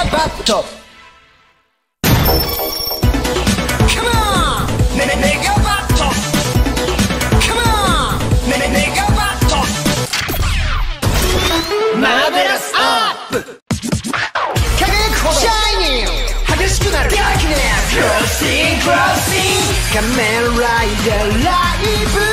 ガバット。 Come on メガバット。 Come on メガバット。マーベラスアップ。輝くほどシャイニング激しくなるダークネス。クロッシングクロッシング仮面ライダーライブ。